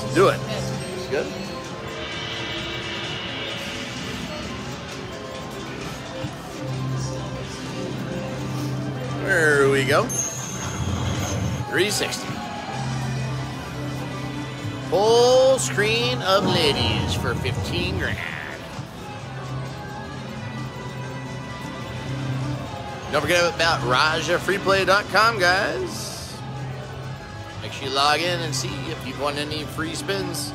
Do it. It's good. There we go. 360. Full screen of ladies for 15 grand. Don't forget about RajaFreePlay.com, guys. Make sure you log in and see if you want any free spins.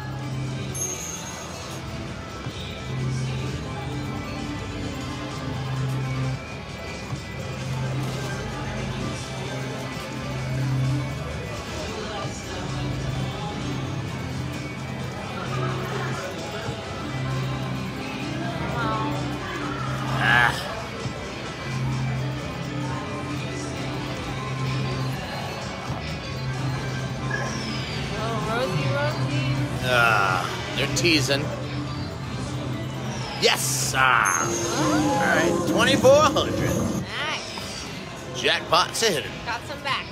They're teasing. Yes! Alright, 2,400. Nice. Jackpot's a hitter. Got some back.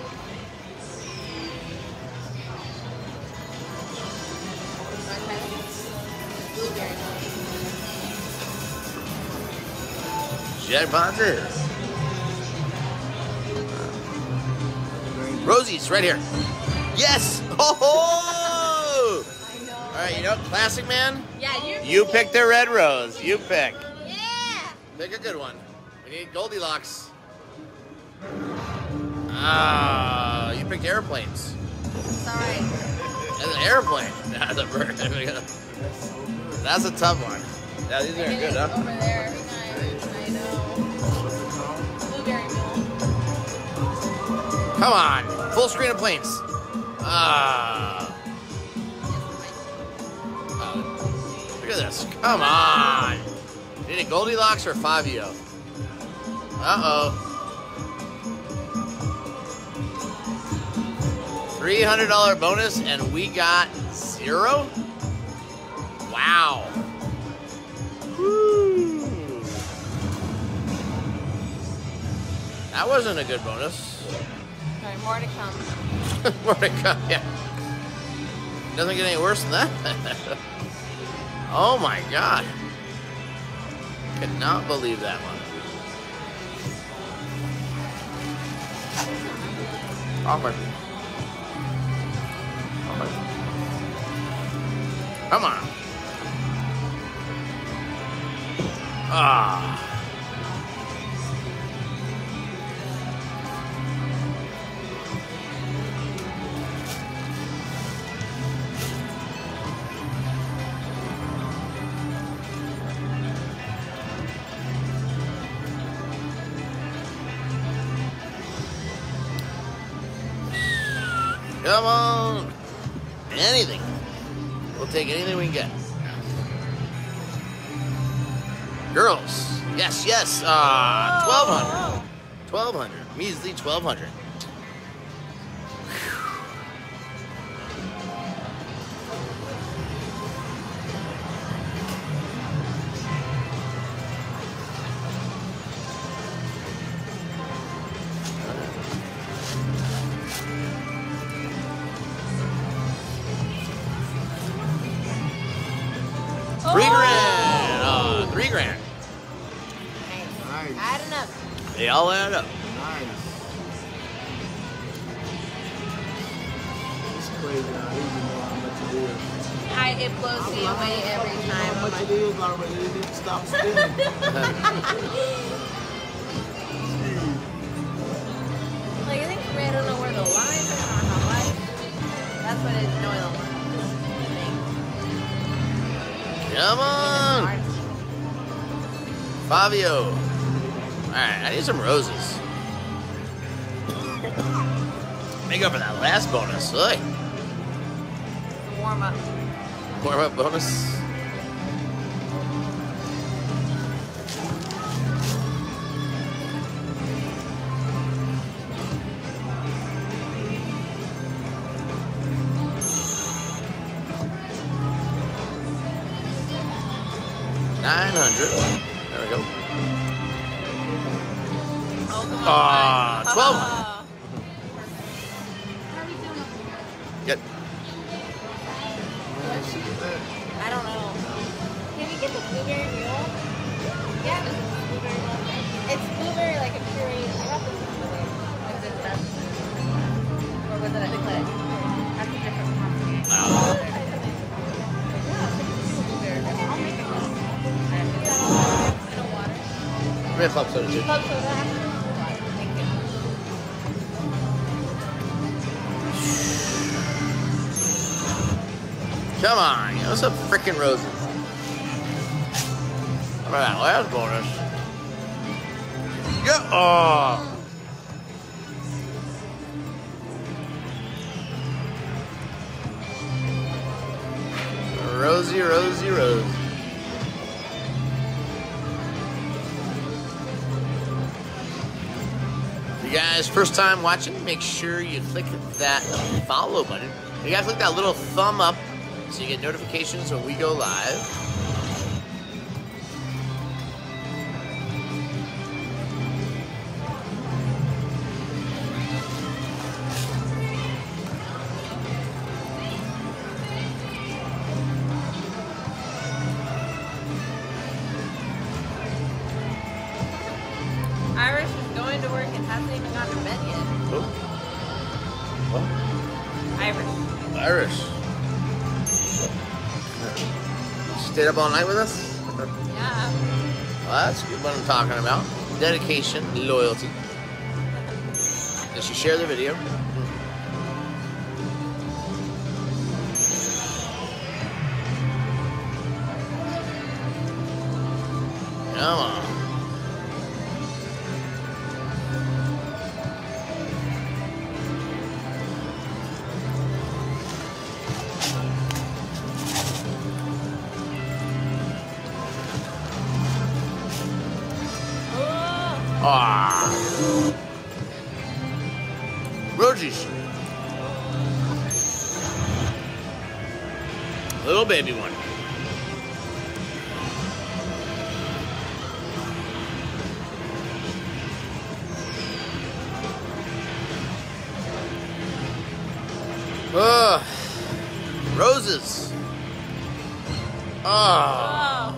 Jackpot's a hitter. Rosie's right here. Yes! Oh! Alright, you know, classic man? Yeah, you pick the red rose. You pick. Yeah! Pick a good one. We need Goldilocks. Ah, you picked airplanes. It's alright. That's an airplane. That's a bird. That's a tough one. Yeah, these are good, huh? Over there every time. I know. Blueberry milk. Come on. Full screen of planes. Ah. Look at this. Come on. Need a Goldilocks or Fabio? Uh-oh. $300 bonus and we got 0? Wow. Woo. That wasn't a good bonus. Sorry, more to come. More to come, yeah. Doesn't get any worse than that. Oh my God. Could not believe that one. Offer. Come on. Ah. Come on. Anything. We'll take anything we can get. Girls. Yes, yes. 1,200. 1,200. Measly 1,200. $3 grand. Nice. Adding up. They all add up. Nice. It's crazy how easy you know how much it is. It blows me away every time. How much it is already. It didn't stop spinning. Like, I think for me, I don't know where the lines are or how much. That's what it's knowing the lines. Come on. Fabio. Alright, I need some roses. Make up for that last bonus. Look. Warm up. Warm up bonus. $900. There we go. Ah, 12. Good. see that. I don't know. Can we get the blueberry mule? Yeah, this is blueberry mule. It's blueberry like a puree. I got this one today. Is it that? Or was it a click? That's a different one. Yeah, I'll make it. In a water. We have club soda too. Club soda. Thank you. Come on, give us some freaking roses. How about that last bonus? Yeah. Oh. Rosie, Rosie, Rose. You guys, first time watching, make sure you click that follow button. You gotta click that little thumb up so you get notifications when we go live. Iris is going to work and hasn't even gone to bed yet. Oh. What? Iris. Irish. Stayed up all night with us? Yeah. Well, that's good what I'm talking about. Dedication, loyalty. Did she share the video? Come on. Ah. Rogies. Little baby one. Roses. Oh.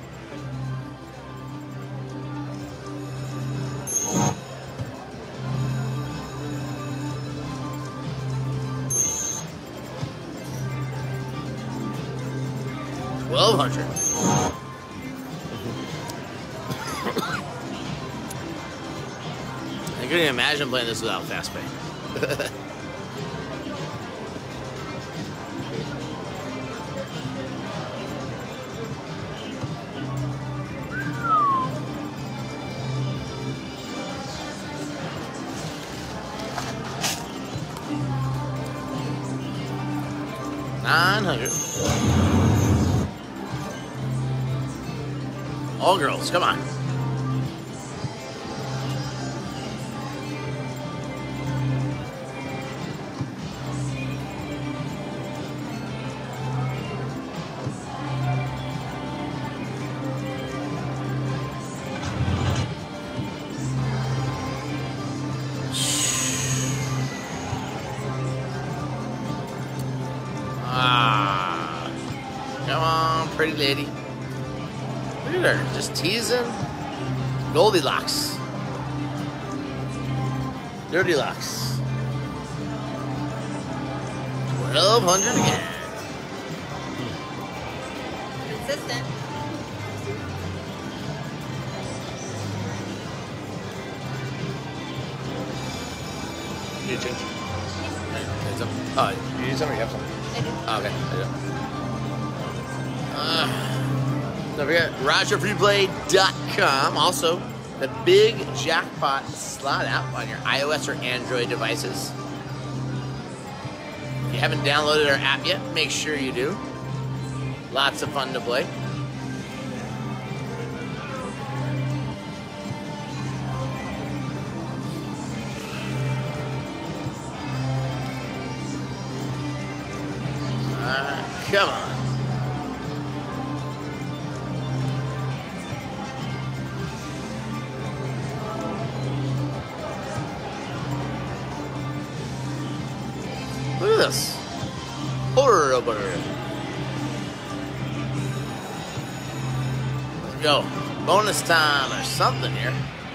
1,200. I couldn't even imagine playing this without fast pay. $900. All girls, come on. Ah, come on, pretty lady. Look at her, just teasing. Goldilocks. Dirty Locks. 1,200 again. Consistent. You need change? Need some? Oh, you need some or you have some? I do. Oh, okay. Don't forget, RogerFreePlay.com. Also, the Big Jackpot slot app on your iOS or Android devices. If you haven't downloaded our app yet, make sure you do. Lots of fun to play. Come on. Look at this. Go. Bonus time or something here.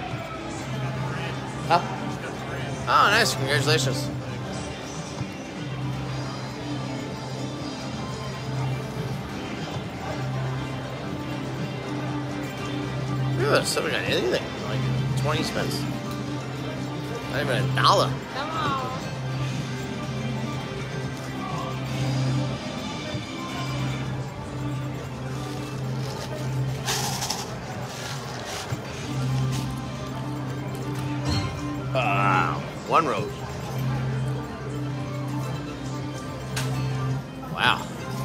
Huh? Oh, nice. Congratulations. Ooh, so we got anything. Like 20 cents. Not even $1. Come on. One rose. Wow.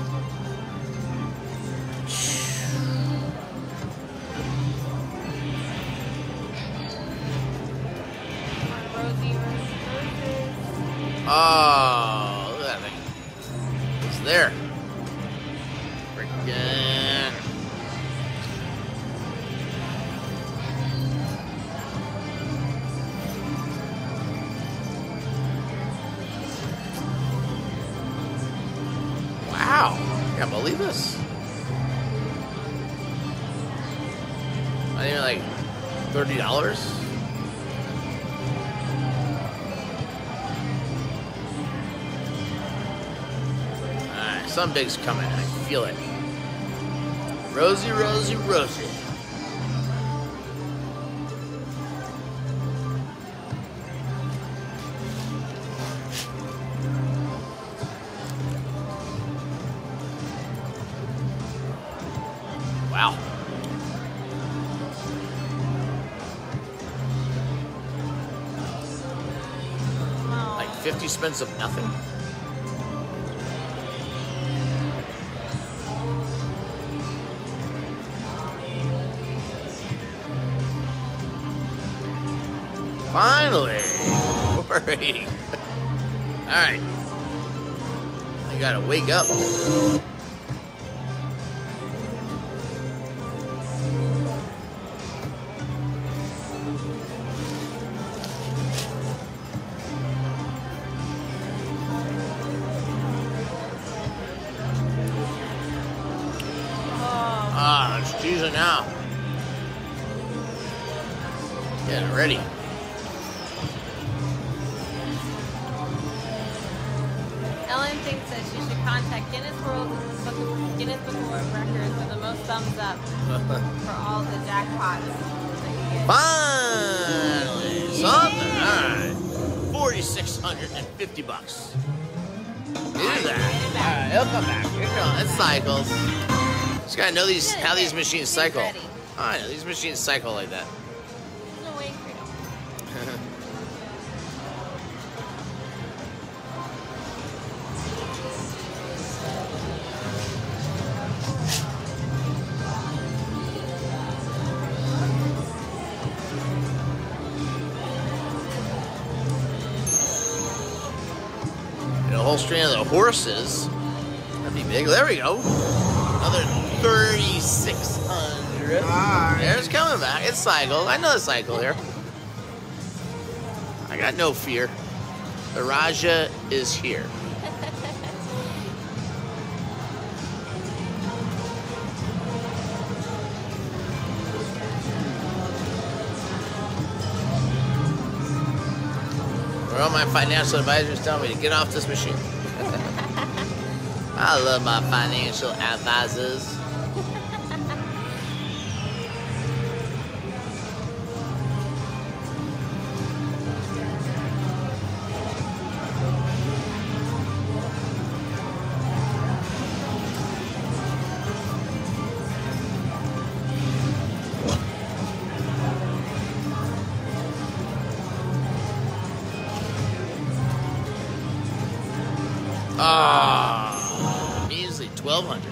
Oh, look at that thing. It's there. Freaking. Wow. Can't believe this. Not even like $30. Some big's coming. I feel it. Rosie, Rosie, Rosie. Wow. Like 50 cents of nothing. Finally! 480. Alright. I gotta wake up. Ah, it's teasing now. Getting ready. Ellen thinks that she should contact Guinness Book of World Records for the most thumbs up for all the jackpots that you get. Finally, something. All right, $4,650. Do that. All right, he'll come back. Here comes. It cycles. Just gotta know these how these machines cycle. Ready. Oh, I know these machines cycle like that. There's no way for you. A whole string of the horses. That'd be big. There we go. Another 3,600. Alright. There's coming back. It's cycled. I know the cycle here. I got no fear. The Raja is here. Where all my financial advisors tell me to get off this machine. I love my financial advisors. Ah, measly 1,200.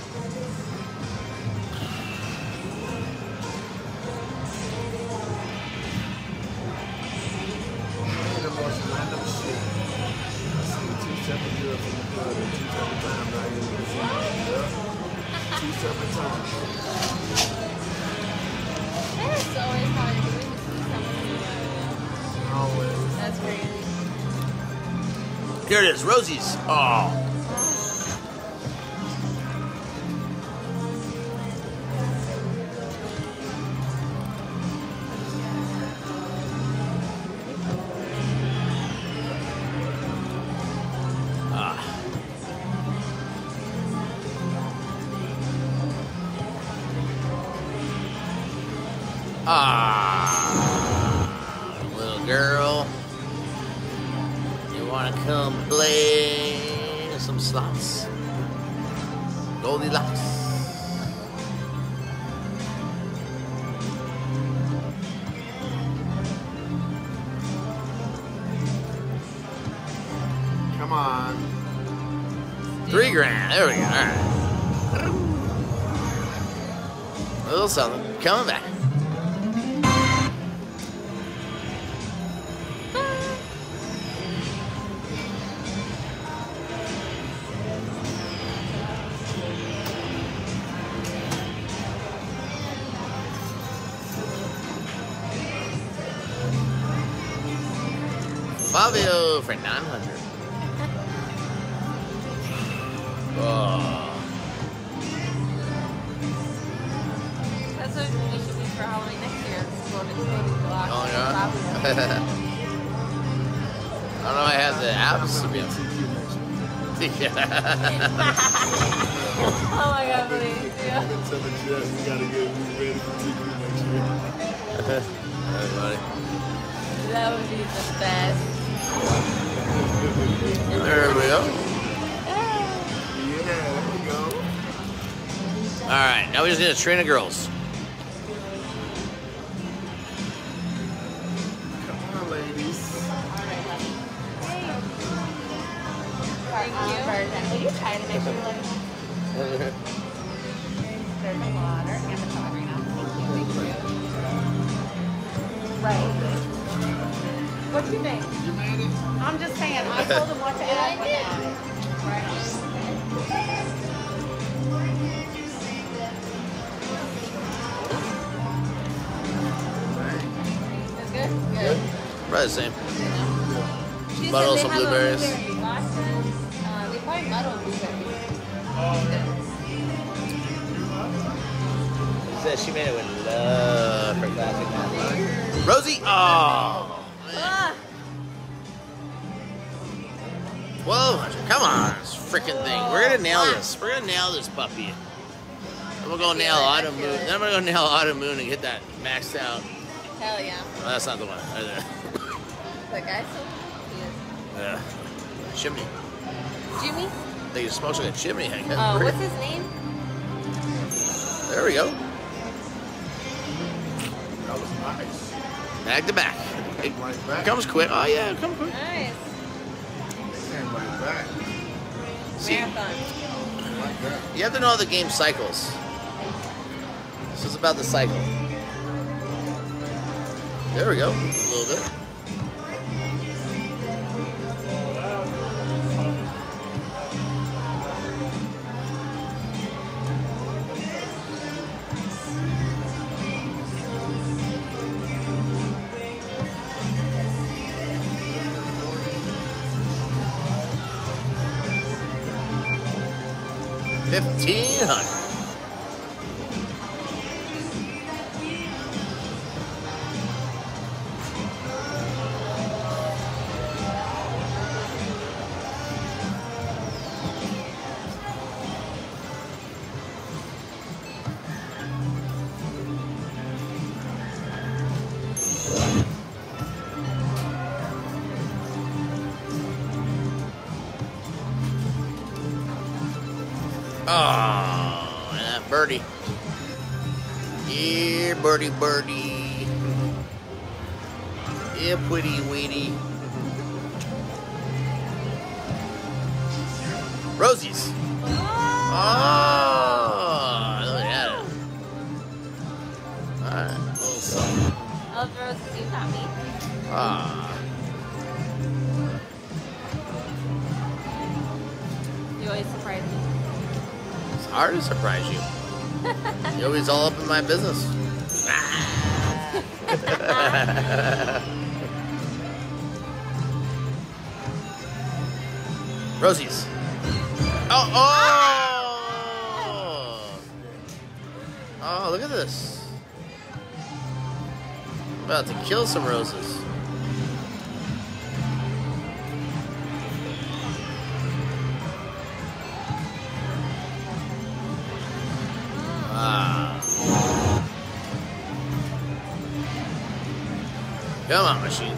The most random shit. I see 2 separate girls from the club at 2 separate times out here with the same girl. 2 separate times. That is always how you're doing this to something. Always. That's crazy. Here it is, Rosie's. Oh. Ah, little girl, you wanna come play some slots? Goldilocks. Come on. $3 grand. There we go. All right. A little something. Coming back. Fabio for 900. Oh. That's what we should do for Halloween next year. It's going to baby block. Oh, yeah? I don't know if I have the apps to be able to. Oh my god, please. Yeah. I'm gonna tell the judge we gotta get ready for TQ next year. Everybody. That would be the best. There we go. Yeah, there we go. Alright, now we just need a train of girls. Come on, ladies. Thank you. Will you try to make sure like there's a water and a top right now? Thank you. Right. What do you think? You made it? I'm just saying, I told him what to add. Right. That's good? Good. Probably the same. She Muddle said some they have a blueberries. blueberry vodka. They probably muddle blueberries. She said she made it with love for classic Natalie. Rosie! Oh! Ah, 1200. Come on, this freaking thing. We're gonna nail this. We're gonna nail this puppy. Then we're gonna nail Autumn Moon. Then we're gonna nail Autumn Moon and get that maxed out. hell yeah. Oh, that's not the one. Right there. The guy so Yeah. Chimney. Jimmy? They smokes like a chimney. Oh, what's his name? There we go. That was nice. Back to back. It Right back. comes quick. Oh yeah, it comes quick. Nice. They came right back. See, Marathon. Like that. you have to know the game cycles. This is about the cycle. There we go. A little bit. $1,500. Oh, and that birdie. Yeah, birdie, birdie. Yeah, pretty weedy. Rosie's. Oh, look at it. Alright, a little something. I'll throw it to you, not me. Ah, You always surprise me. it's hard to surprise you. You're always all up in my business. Rosie's. Oh, oh! Oh, look at this. I'm about to kill some roses. Ah. Come on, machine.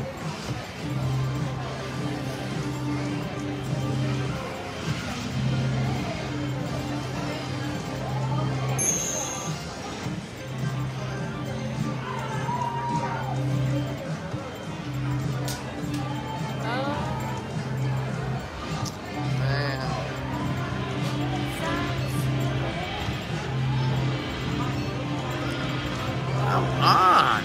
Come on.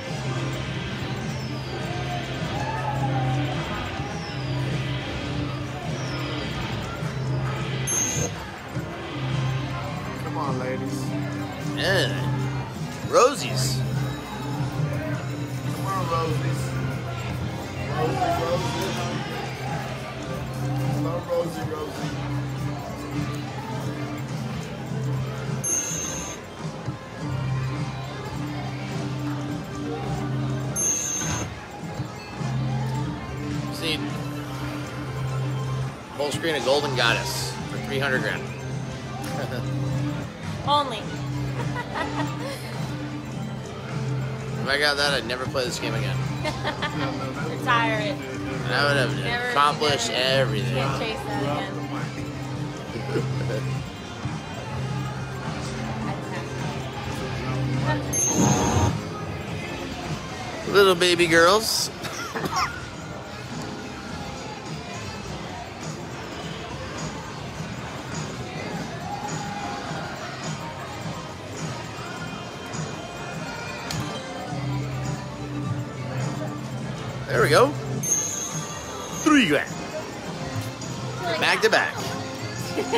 Come on, ladies. And Rosie's. Come on, Rosies. Rosie. Hello, Rosie. See, full screen of Golden Goddess for 300 grand. Only. If I got that, I'd never play this game again. Retire it. I would have Never accomplished again. everything. Can't chase that again. Little baby girls. There we go. 3 grand. Back to back. Okay.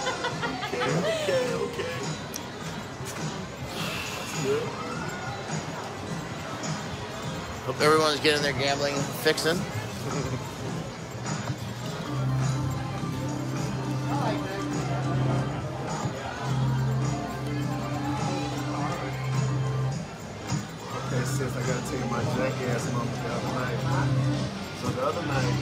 Good. Hope everyone's getting their gambling fixing. Okay, sis, I gotta tell you my jackass moment the other night. So the other night,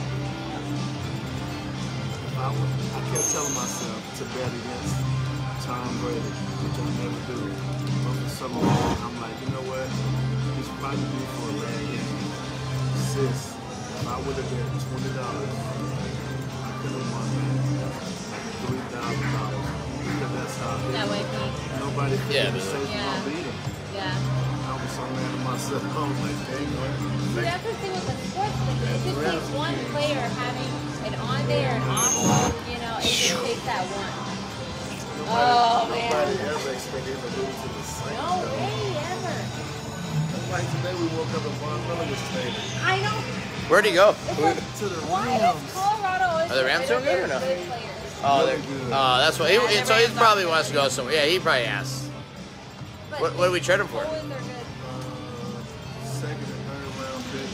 I kept telling myself to bet against Tom Brady, which I never do. But for some reason, I'm like, you know what? He's probably due for a bad game. Sis, if I would have bet $20, I could have won like $3,000. Because that's how it That is. way, Pete. Nobody could Yeah, even but- say he's Yeah. gonna beat him. Yeah. I was so mad at myself. I was like, dang, See, that's the thing with the sports thing. It just takes one player having an on day or an off day. You know, it just takes that one. Oh, man. Nobody ever expected him to lose to the Saints. No way, ever. Like today we woke up and Von Miller was staying. I know. Where'd he go? It's like, To the why Rams. does Colorado always Are the Rams get rid doing of good or their no? players? Oh, Really they're, good. that's what. Yeah, He, the so he Rams probably are wants to go somewhere. Yeah, he probably asked. But What do we trade him for? always are good. Second and third round pick.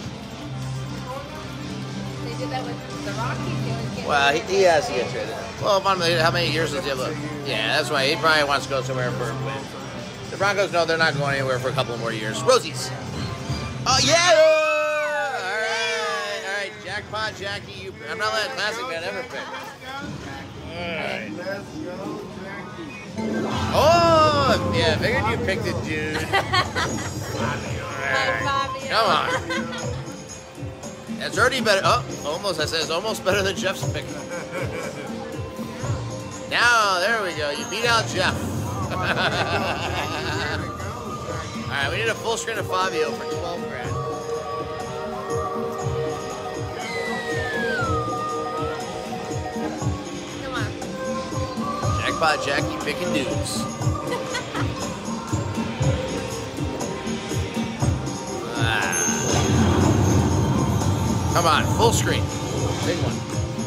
They did that with the Rockies. They always get Well, rid of he their has to get players. traded. Well, how many years does he have left? Yeah, that's why he probably wants to go somewhere for a win. The Broncos, no, they're not going anywhere for a couple more years. Rosie's. Oh, yeah! All right. Jackpot, Jackie. I'm not letting Classic Man ever pick. All right. Let's go, Jackie. Oh, yeah, figured you picked it, dude. Hi, Fabio. Come on. It's already better. Oh, almost. I said it's almost better than Jeff's pick. Now, there we go. You beat out Jeff. All right, we need a full screen of Fabio for 12 grand. Come on. Jackpot Jackie picking dudes. Come on, full screen. Big one.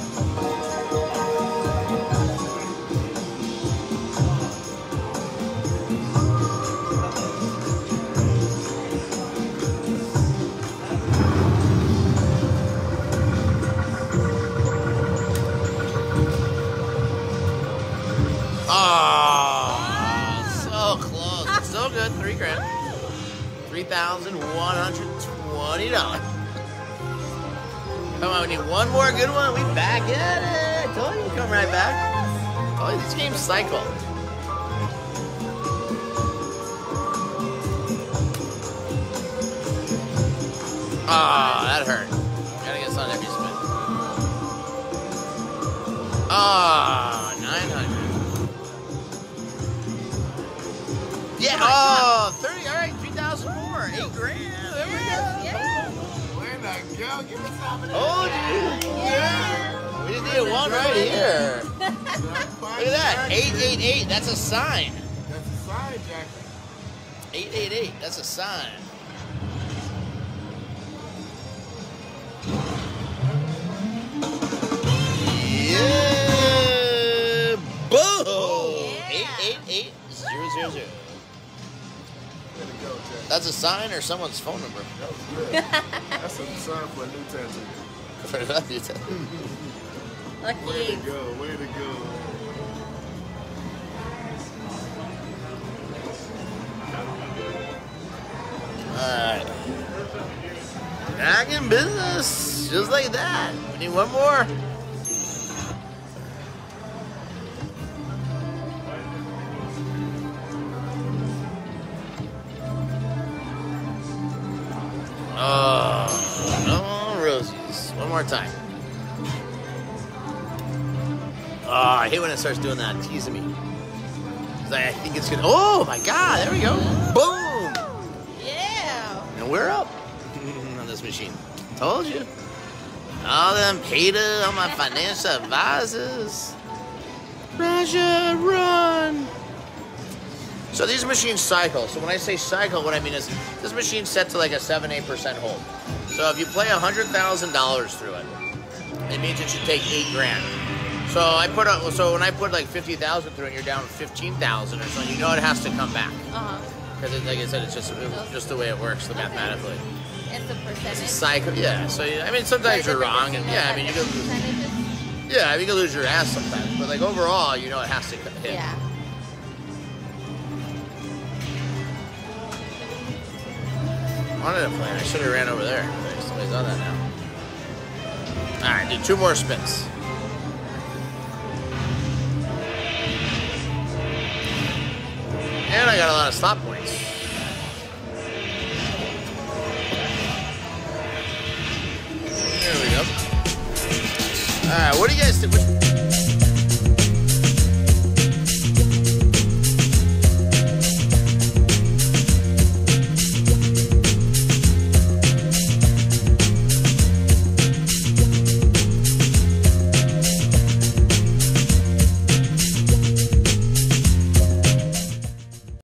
Oh, so close. So good. 3 grand. $3,120. Come on, we need one more good one. We back at it. I told you we'd come right back. Oh, this game's cycled. Oh, that hurt. Gotta get some every spin. Oh, 900. Yeah, oh, 30, all right, 3,000 more. 8 grand. There we go. Yeah. Where the go? Give me some of that. Oh, dude. Yeah. We just need one right here. Look at that. 888. That's a sign. That's a sign, Jackie. 888. That's a sign. Yeah. Boom. Yeah. 888 000. Way to go, Jackie. That's a sign or someone's phone number? That was good. That's a sign for a new tattoo. Lucky. Way to go. Way to go. Alright. Back in business. Just like that. We need one more. Oh, no rosies. One more time. Oh, I hate when it starts doing that, teasing me. I think it's gonna. Oh my God! There we go. Boom! Yeah. And we're up on this machine. Told you. All them Peter, all my financial advisors. Russia, run! So these machines cycle. So when I say cycle, what I mean is this machine's set to like a 7-8% hold. So if you play $100,000 through it, it means it should take 8 grand. So when I put like 50,000 through and you're down 15,000 or something, you know it has to come back. Because like I said, it's just the way it works mathematically. It's a percentage. It's a cycle, yeah. So I mean, sometimes you're wrong, and yeah, I mean you can you can lose your ass sometimes, but like overall, you know it has to hit. Yeah. Wanted to play. I should have ran over there. Somebody's on that now. All right, do 2 more spins. And I got a lot of stop points.